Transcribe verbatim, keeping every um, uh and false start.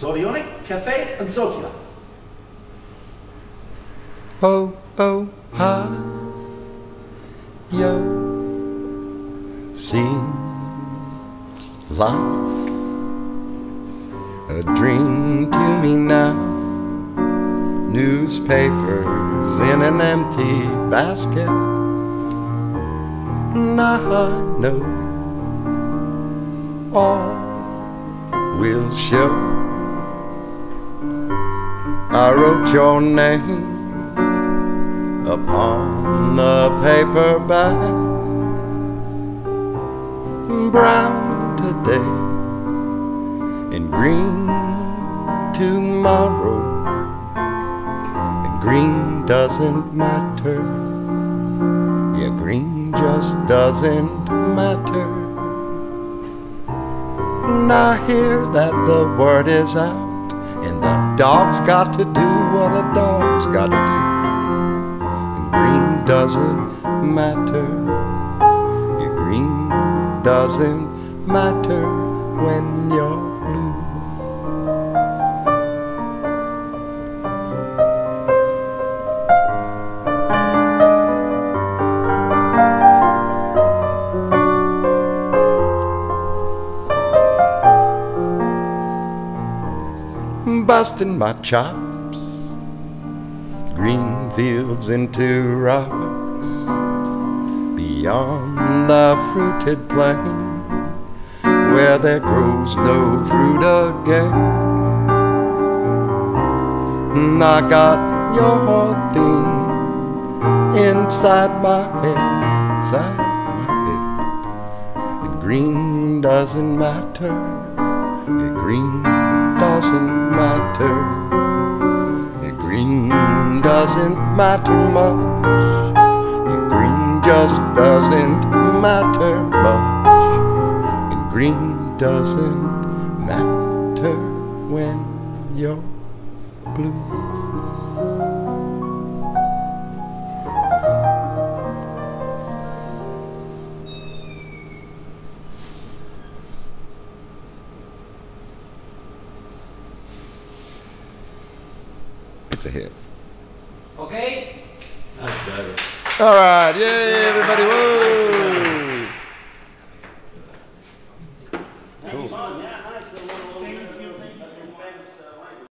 Sorionic, Cafe and Sokila. Oh, oh, hi, yo, seems like a dream to me now. Newspapers in an empty basket, and I know all will show. I wrote your name upon the paperback, brown today and green tomorrow, and green doesn't matter. Yeah, green just doesn't matter. And I hear that the word is out, and the dog's got to do what a dog's got to do. Green doesn't matter. Yeah, green doesn't matter when you're blue. Busting my chops, green fields into rocks, beyond the fruited plain, where there grows no fruit again. And I got your theme inside my head, inside my head. And green doesn't matter. Yeah, green doesn't matter. Green doesn't matter much. Yeah, green just doesn't matter much. And green doesn't matter when you're blue. It's a hit. Okay. That's better. All right, yay, everybody, whoa.